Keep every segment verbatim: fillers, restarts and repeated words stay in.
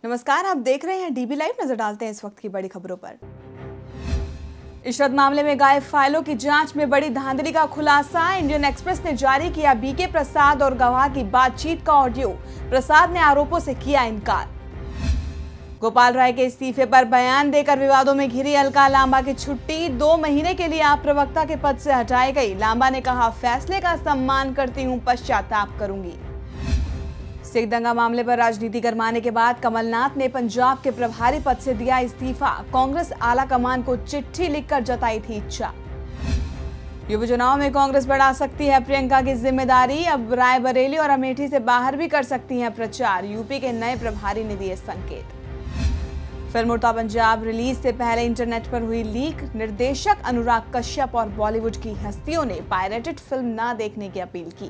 नमस्कार, आप देख रहे हैं डीबी लाइव। नजर डालते हैं इस वक्त की बड़ी खबरों पर। इशरत मामले में गायब फाइलों की जांच में बड़ी धांधली का खुलासा। इंडियन एक्सप्रेस ने जारी किया बीके प्रसाद और गवाह की बातचीत का ऑडियो। प्रसाद ने आरोपों से किया इनकार। गोपाल राय के इस्तीफे पर बयान देकर विवादों में घिरी अलका लांबा की छुट्टी। दो महीने के लिए आप प्रवक्ता के पद से हटाई गई। लांबा ने कहा, फैसले का सम्मान करती हूं, पश्चाताप करूंगी। सिख दंगा मामले पर राजनीति गरमाने के बाद कमलनाथ ने पंजाब के प्रभारी पद से दिया इस्तीफा। कांग्रेस आला कमान को चिट्ठी लिखकर जताई थी इच्छा। यूपी चुनाव में कांग्रेस बढ़ा सकती है प्रियंका की जिम्मेदारी। अब रायबरेली और अमेठी से बाहर भी कर सकती हैं प्रचार। यूपी के नए प्रभारी ने दिए संकेत। फिल्म उड़ता पंजाब रिलीज से पहले इंटरनेट पर हुई लीक। निर्देशक अनुराग कश्यप और बॉलीवुड की हस्तियों ने पायरेटेड फिल्म न देखने की अपील की।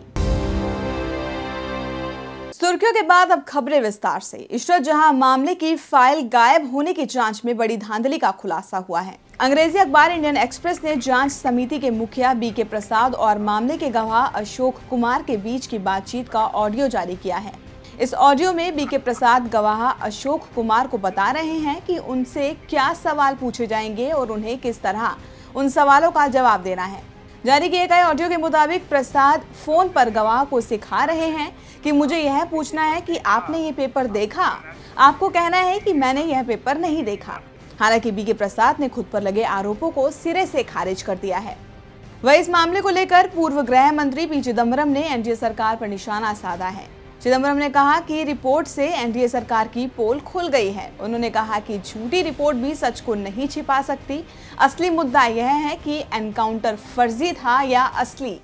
सुर्खियों के बाद अब खबरें विस्तार से। इशरत जहां मामले की फाइल गायब होने की जांच में बड़ी धांधली का खुलासा हुआ है। अंग्रेजी अखबार इंडियन एक्सप्रेस ने जांच समिति के मुखिया बीके प्रसाद और मामले के गवाह अशोक कुमार के बीच की बातचीत का ऑडियो जारी किया है। इस ऑडियो में बीके प्रसाद गवाह अशोक कुमार को बता रहे हैं कि उनसे क्या सवाल पूछे जाएंगे और उन्हें किस तरह उन सवालों का जवाब देना है। जारी किए गए ऑडियो के मुताबिक प्रसाद फोन पर गवाह को सिखा रहे हैं कि मुझे यह पूछना है कि आपने ये पेपर देखा। आपको कहना है कि मैंने यह पेपर नहीं देखा। हालांकि बीके प्रसाद ने खुद पर लगे आरोपों को सिरे से खारिज कर दिया है। वह इस मामले को लेकर पूर्व गृह मंत्री पी चिदंबरम ने एनडीए सरकार पर निशाना साधा है। चिदंबरम ने कहा कि रिपोर्ट से एनडीए सरकार की पोल खुल गई है। उन्होंने कहा कि झूठी रिपोर्ट भी सच को नहीं छिपा सकती। असली मुद्दा यह है कि एनकाउंटर फर्जी था या असली।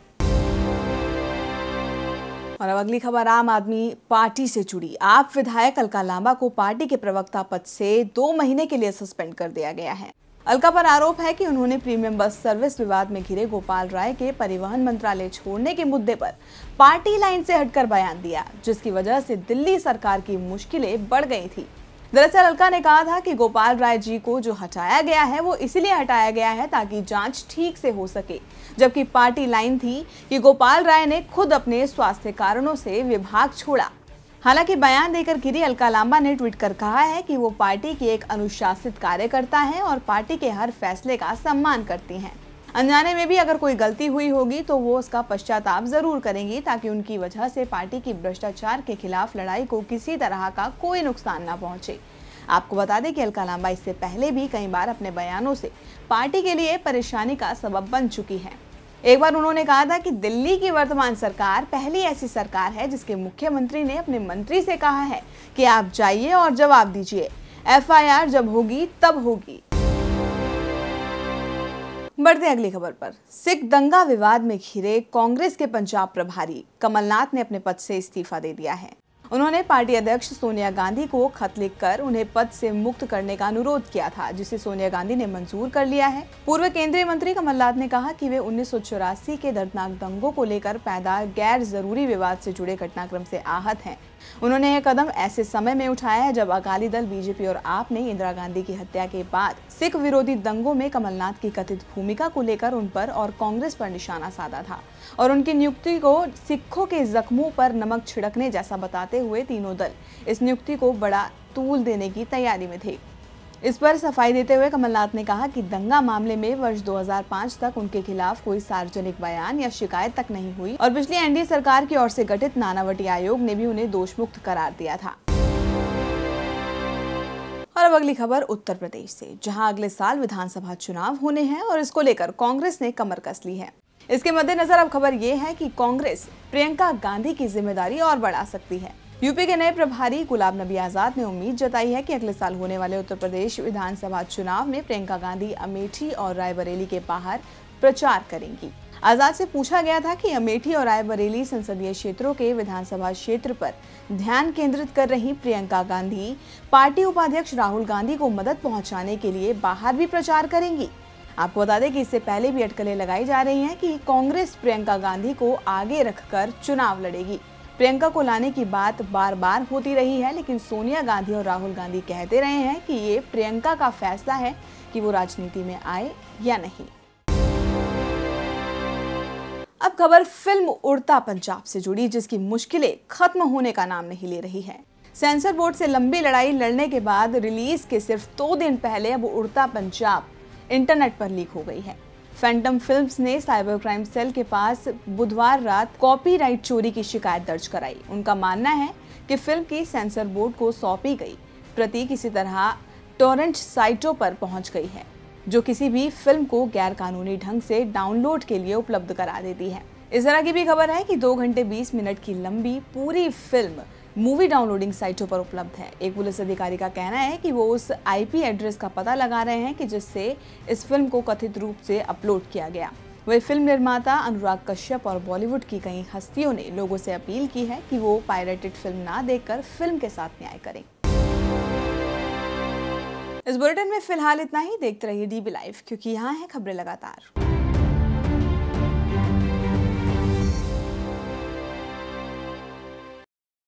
और अब अगली खबर आम आदमी पार्टी से जुड़ी। आप विधायक अलका लांबा को पार्टी के प्रवक्ता पद से दो महीने के लिए सस्पेंड कर दिया गया है। अलका पर आरोप है कि उन्होंने प्रीमियम बस सर्विस विवाद में घिरे गोपाल राय के परिवहन मंत्रालय छोड़ने के मुद्दे पर पार्टी लाइन से हटकर बयान दिया, जिसकी वजह से दिल्ली सरकार की मुश्किलें बढ़ गई थी। दरअसल अलका ने कहा था कि गोपाल राय जी को जो हटाया गया है वो इसलिए हटाया गया है ताकि जांच ठीक से हो सके, जबकि पार्टी लाइन थी कि गोपाल राय ने खुद अपने स्वास्थ्य कारणों से विभाग छोड़ा। हालांकि बयान देकर घिरी अलका लांबा ने ट्वीट कर कहा है कि वो पार्टी की एक अनुशासित कार्यकर्ता है और पार्टी के हर फैसले का सम्मान करती हैं। अनजाने में भी अगर कोई गलती हुई होगी तो वो उसका पश्चाताप जरूर करेंगी, ताकि उनकी वजह से पार्टी की भ्रष्टाचार के खिलाफ लड़ाई को किसी तरह का कोई नुकसान न पहुंचे। आपको बता दें कि अलका लांबा इससे पहले भी कई बार अपने बयानों से पार्टी के लिए परेशानी का सबब बन चुकी है। एक बार उन्होंने कहा था कि दिल्ली की वर्तमान सरकार पहली ऐसी सरकार है जिसके मुख्यमंत्री ने अपने मंत्री से कहा है कि आप जाइए और जवाब दीजिए, एफआईआर जब होगी तब होगी। बढ़ते अगली खबर पर। सिख दंगा विवाद में घिरे कांग्रेस के पंजाब प्रभारी कमलनाथ ने अपने पद से इस्तीफा दे दिया है। उन्होंने पार्टी अध्यक्ष सोनिया गांधी को खत लिखकर उन्हें पद से मुक्त करने का अनुरोध किया था, जिसे सोनिया गांधी ने मंजूर कर लिया है। पूर्व केंद्रीय मंत्री कमलनाथ ने कहा कि वे उन्नीस सौ चौरासी के दर्दनाक दंगों को लेकर पैदा गैर जरूरी विवाद से जुड़े घटनाक्रम से आहत हैं। उन्होंने यह कदम ऐसे समय में उठाया है जब अकाली दल, बीजेपी और आप ने इंदिरा गांधी की हत्या के बाद सिख विरोधी दंगों में कमलनाथ की कथित भूमिका को लेकर उन पर और कांग्रेस पर निशाना साधा था और उनकी नियुक्ति को सिखों के जख्मों पर नमक छिड़कने जैसा बताते हुए तीनों दल इस नियुक्ति को बड़ा तूल देने की तैयारी में थे। इस पर सफाई देते हुए कमलनाथ ने कहा कि दंगा मामले में वर्ष दो हज़ार पाँच तक उनके खिलाफ कोई सार्वजनिक बयान या शिकायत तक नहीं हुई और पिछली एनडीए सरकार की ओर से गठित नानावटी आयोग ने भी उन्हें दोषमुक्त करार दिया था। और अब अगली खबर उत्तर प्रदेश से, जहां अगले साल विधानसभा चुनाव होने हैं और इसको लेकर कांग्रेस ने कमर कस ली है। इसके मद्देनजर अब खबर ये है कि कांग्रेस प्रियंका गांधी की जिम्मेदारी और बढ़ा सकती है। यूपी के नए प्रभारी गुलाम नबी आजाद ने उम्मीद जताई है कि अगले साल होने वाले उत्तर प्रदेश विधानसभा चुनाव में प्रियंका गांधी अमेठी और रायबरेली के बाहर प्रचार करेंगी। आजाद से पूछा गया था कि अमेठी और रायबरेली संसदीय क्षेत्रों के विधानसभा क्षेत्र पर ध्यान केंद्रित कर रही प्रियंका गांधी पार्टी उपाध्यक्ष राहुल गांधी को मदद पहुंचाने के लिए बाहर भी प्रचार करेंगी। आपको बता दें कि इससे पहले भी अटकलें लगाई जा रही हैं कि कांग्रेस प्रियंका गांधी को आगे रखकर चुनाव लड़ेगी। प्रियंका को लाने की बात बार बार होती रही है, लेकिन सोनिया गांधी और राहुल गांधी कहते रहे हैं कि ये प्रियंका का फैसला है कि वो राजनीति में आए या नहीं। अब खबर फिल्म उड़ता पंजाब से जुड़ी, जिसकी मुश्किलें खत्म होने का नाम नहीं ले रही है। सेंसर बोर्ड से लंबी लड़ाई लड़ने के बाद रिलीज के सिर्फ दो दिन पहले अब उड़ता पंजाब इंटरनेट पर लीक हो गई है। फैंटम फिल्म्स ने साइबर क्राइम सेल के पास बुधवार रात कॉपीराइट चोरी की शिकायत दर्ज कराई। उनका मानना है कि फिल्म की सेंसर बोर्ड को सौंपी गई प्रति किसी तरह टॉरेंट साइटों पर पहुंच गई है, जो किसी भी फिल्म को गैर कानूनी ढंग से डाउनलोड के लिए उपलब्ध करा देती है। इस तरह की भी खबर है कि दो घंटे बीस मिनट की लंबी पूरी फिल्म मूवी डाउनलोडिंग साइटों पर उपलब्ध है। एक पुलिस अधिकारी का कहना है कि वो उस आईपी एड्रेस का पता लगा रहे हैं कि जिससे इस फिल्म को कथित रूप से अपलोड किया गया। वही फिल्म निर्माता अनुराग कश्यप और बॉलीवुड की कई हस्तियों ने लोगों से अपील की है कि वो पायरेटेड फिल्म ना देखकर फिल्म के साथ न्याय करें। इस बुलेटिन में फिलहाल इतना ही। देखते रहिए डीबी लाइव, क्योंकि यहाँ है खबरें लगातार।